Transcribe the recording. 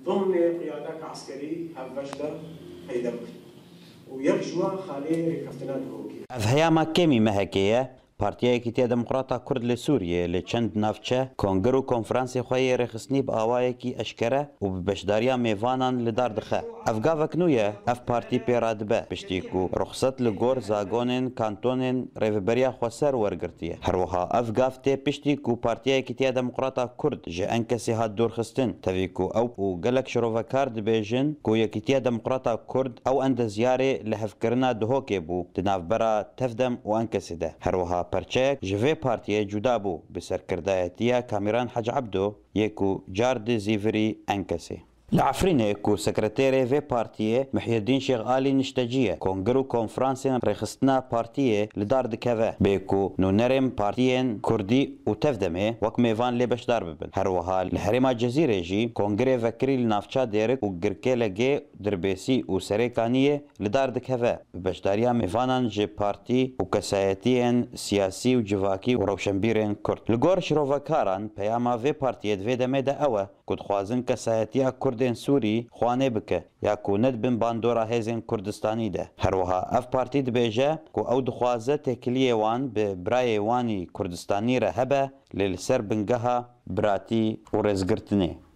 ضمن قيادة عسكري هفشتا هيدم ويرجوا خالي كفتنات هوكي افهياما كيمي مهكيه پارتیای کتیا دموکراتا کرد لسوریه لچند نافچه کنگر و کنفرانسی خوی رخصنی با آوای کی اشکره و بشداریا میوانان لدار دخه افگاوک نویه اف پارتی پیراد به پشتیکو رخصت لگور زاگونن کانتونن ریوبریا خوسر ورگرتیه هر وها افگافته پشتیکو پارتیای کتیا دموکراتا کرد جه انکسی هاد دور خستن تویکو او و گلک شروفکار دبیجن کو یکتیا دموکراتا کرد او اند زیاره لحفکرنا دهوکه بو دناف برا تفدم و انکسی ده هر وها پرچک جوی پارتیه جدا بو بسرکردایتیا کامیران حج عبدو یکو جارد زیفری انکسی لعفرينه كو سكرتيري في بارتيه محي الدين شيخ آلي نشتجيه كونغرو كونفرانسين ريخستنا بارتيه لدار دكافا بيكو نونرم بارتيين كردي وتفدمه وك ميفان لي بشدار ببن هروها الحريمة جزيرة جي كونغري فكري لنافشا ديرك وقركي لجي دربيسي وسريكانية لدار دكافا بشداريا ميفانان جي بارتي وكسايتين سياسي وجواكي وروشنبيرين كرد لغور شروفاكاران بياما في بارتيه دفي دمي دا اوا كود خوازن كسايتيا كردين سوري خوانه بك يا كو ند بن باندورا هيزن كردستاني ده هروها اف بارتي دبيجا كو او دخوازه تكليه وان ببراي واني كردستاني رهبه للسر بنجها براتي ورزقرتني